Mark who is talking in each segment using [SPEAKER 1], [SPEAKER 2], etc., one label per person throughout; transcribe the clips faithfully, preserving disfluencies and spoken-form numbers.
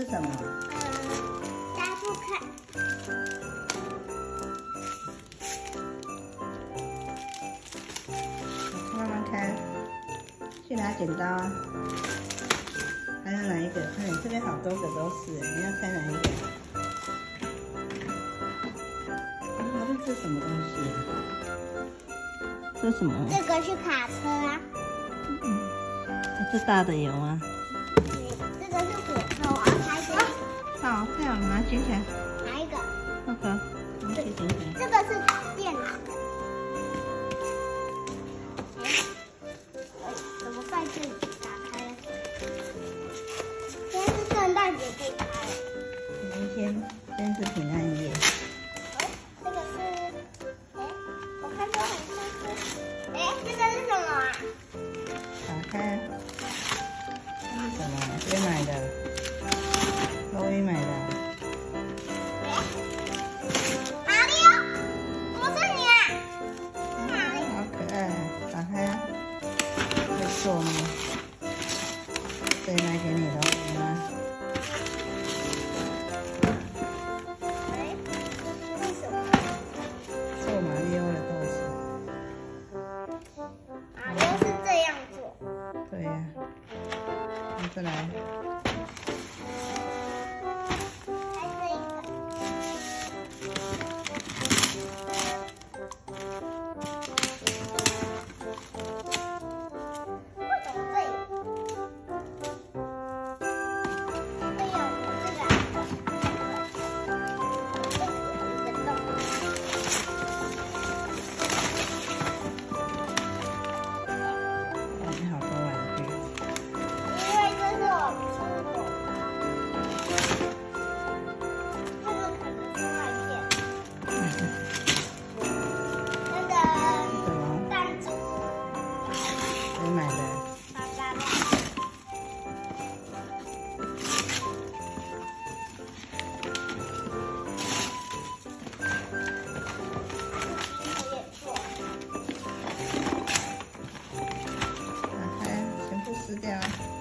[SPEAKER 1] 什么？
[SPEAKER 2] 嗯，打不开。
[SPEAKER 1] 慢慢开。去拿剪刀啊！还有哪一个？看你这边好多个都是，你要开哪一个？啊，这是什么东西啊？这是什么？
[SPEAKER 2] 这个是卡车啊。
[SPEAKER 1] 嗯，这大的有吗？
[SPEAKER 2] 这个是火车，我要开这个。
[SPEAKER 1] 好，这样拿举起来。
[SPEAKER 2] 哪一个？
[SPEAKER 1] 那个，拿去捡起来。
[SPEAKER 2] 这个是电脑的。哎，怎么在这里打开了？今天是圣诞节可以开了。
[SPEAKER 1] 明天，今天是平安夜。
[SPEAKER 2] 哎，这个是，哎，我看这很像是，哎，这个是什么啊？
[SPEAKER 1] 打开。这是什么？谁买的？罗伊买的。
[SPEAKER 2] 马里奥，怎么是你啊？
[SPEAKER 1] 好可爱，打开。会做吗？谁买给你的？你吗？
[SPEAKER 2] 哎，为什么？
[SPEAKER 1] 做马里奥的豆子。
[SPEAKER 2] 马里奥是这样做。
[SPEAKER 1] 对呀、啊。那再来。
[SPEAKER 2] 开这一个。为什么这里？会有这个啊？这个有一个洞。
[SPEAKER 1] 哦，你好多玩具。
[SPEAKER 2] 因为这是我出国，这个可能是麦片，那个
[SPEAKER 1] 什么？
[SPEAKER 2] 弹珠，
[SPEAKER 1] 谁买的？
[SPEAKER 2] 爸爸的。也做。
[SPEAKER 1] 打开，全部撕掉。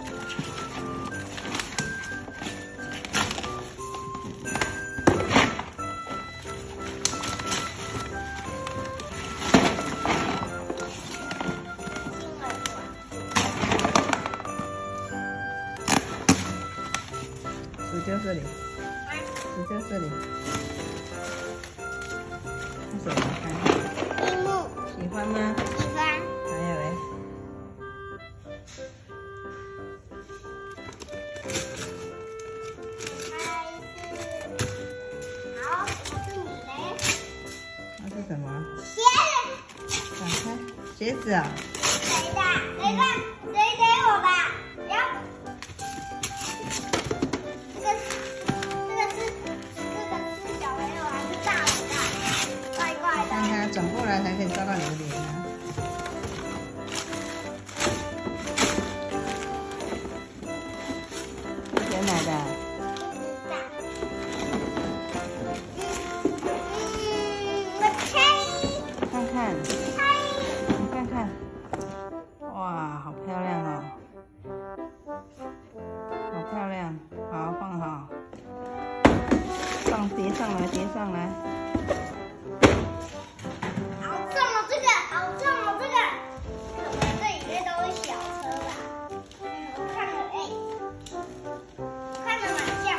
[SPEAKER 1] 死丢这里，死丢这里。这什么？看，
[SPEAKER 2] 积木，
[SPEAKER 1] 喜欢吗？
[SPEAKER 2] 喜欢。
[SPEAKER 1] 还有嘞。
[SPEAKER 2] 好，是你嘞。
[SPEAKER 1] 那是什么？
[SPEAKER 2] 鞋子。
[SPEAKER 1] 打开，鞋子啊。
[SPEAKER 2] 谁的？谁的？谁给我的？要。这个是，这个是，这个是小朋友还是大人的？怪怪的。
[SPEAKER 1] 看看，转过来才可以照到你的脸啊。谁买的？看看，你看看，哇，好漂亮哦，好漂亮，好放好，放叠上来，叠上来。
[SPEAKER 2] 好重哦，这个好重哦，这个。这里面都是小车吧？我看了，哎，看着蛮像。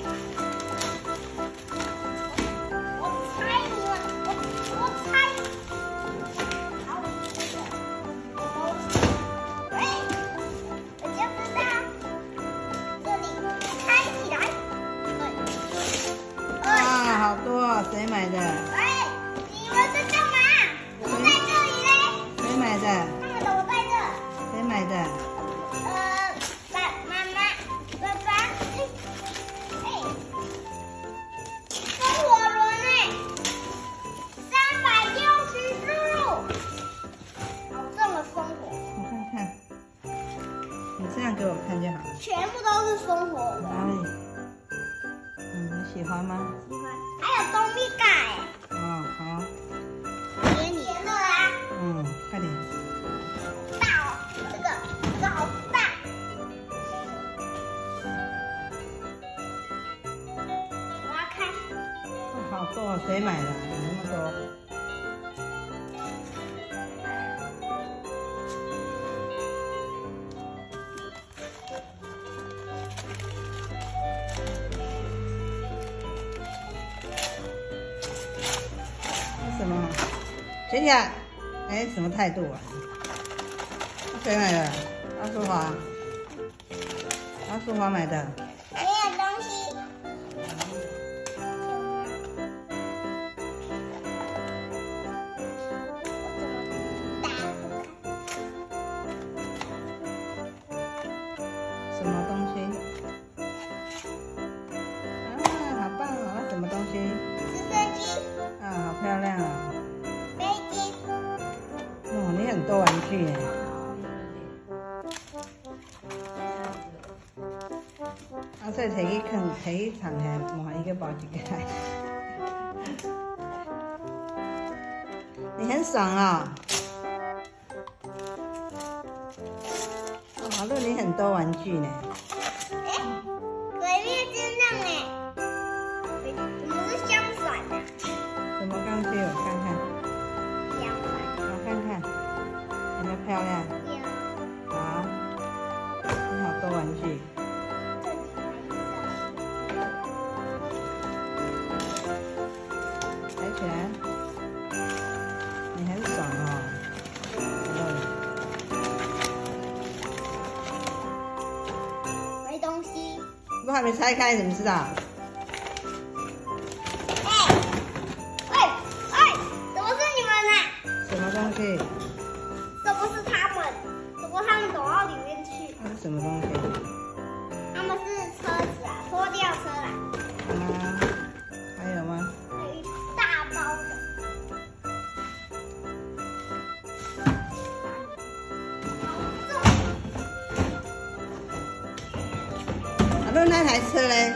[SPEAKER 2] 我猜你们，我我猜。好，这个，我都，哎，我就知道。这里开起来。对。
[SPEAKER 1] 哇，好多哦，谁买的？
[SPEAKER 2] 哎，你们在干嘛？我在这里嘞。
[SPEAKER 1] 谁买的？
[SPEAKER 2] 他们的我在这。
[SPEAKER 1] 谁买的？
[SPEAKER 2] 呃，爸妈妈、爸爸，哎，哎，风火轮哎，三百六十度，好重的风火，
[SPEAKER 1] 我看看，你这样给我看就好了。
[SPEAKER 2] 全部都是风火轮。
[SPEAKER 1] 哪里？嗯，你喜欢吗？
[SPEAKER 2] 喜欢，还有冬蜜盖哎，
[SPEAKER 1] 哦，好。
[SPEAKER 2] 给你的啊，
[SPEAKER 1] 嗯，快点。
[SPEAKER 2] 大哦，这个这个好大。
[SPEAKER 1] 好多啊！谁买的？有那么多？是什么？姐姐，哎，什么态度啊？谁买的？阿淑华。阿淑华买的。
[SPEAKER 2] 没有东西。
[SPEAKER 1] 什么东西？啊，好棒哦！那什么东西？
[SPEAKER 2] 直升机。
[SPEAKER 1] 啊，好漂亮啊！
[SPEAKER 2] 飞机。
[SPEAKER 1] 哦，你很多玩具耶。啊，所以摕去放，摕去藏下，换伊个包一个来。你很爽哦。哦，那你很多玩具呢。
[SPEAKER 2] 哎，鬼灭之刃哎，怎么是相反的？
[SPEAKER 1] 什么钢锯？我看看。
[SPEAKER 2] 相反。
[SPEAKER 1] 我看看，有没有漂亮？
[SPEAKER 2] 有。
[SPEAKER 1] 好，你好多玩具。抬起来，你很爽哦。
[SPEAKER 2] 没东西。
[SPEAKER 1] 不还没拆开，怎么知道？
[SPEAKER 2] 哎，哎哎，怎么是你们呢？
[SPEAKER 1] 什么东西？
[SPEAKER 2] 这不是他们，怎么他们走到里面去？
[SPEAKER 1] 那是什么东西？
[SPEAKER 2] 他们是车子啊，拖吊车啦。
[SPEAKER 1] 啊，还有吗？
[SPEAKER 2] 还有一大包的。
[SPEAKER 1] 啊，那那台车嘞？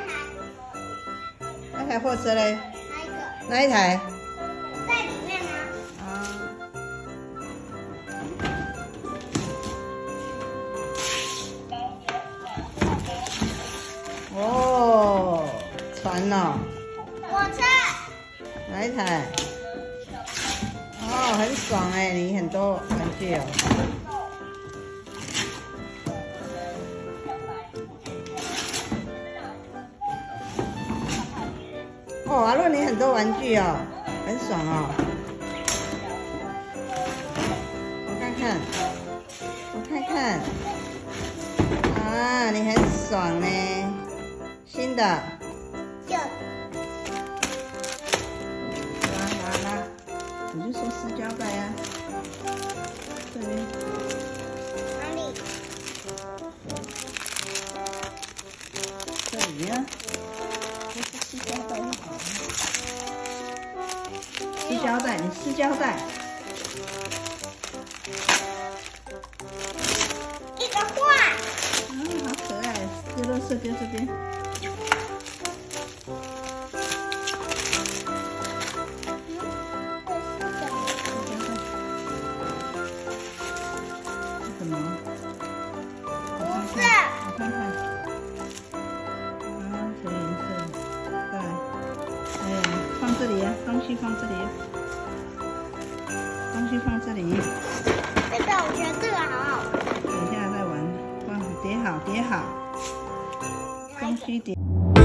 [SPEAKER 1] 那台货车嘞？
[SPEAKER 2] 哪一个？
[SPEAKER 1] 哪一台？
[SPEAKER 2] 在里面吗？
[SPEAKER 1] 啊。哦，船哦。
[SPEAKER 2] 火车。
[SPEAKER 1] 哪一台？哦，很爽哎，你很多玩具哦。哦，阿乐你很多玩具哦，很爽哦。我看看，我看看。啊，你很爽呢，新的。
[SPEAKER 2] 旧的。
[SPEAKER 1] 拉拉拉，我就说撕胶带啊。这边。
[SPEAKER 2] 哪里？
[SPEAKER 1] 这里啊。撕胶带就好了。撕胶带，你撕胶带。
[SPEAKER 2] 一个画。
[SPEAKER 1] 啊，好可爱！丢垃圾丢这边。什么？
[SPEAKER 2] 不是。
[SPEAKER 1] 我看看。啊，什么颜色？再来。哎呀，放这里啊，东西放这里。东西放这里。
[SPEAKER 2] 这个我觉得这个好好玩。
[SPEAKER 1] 等一下再玩，放叠好叠好，东西叠。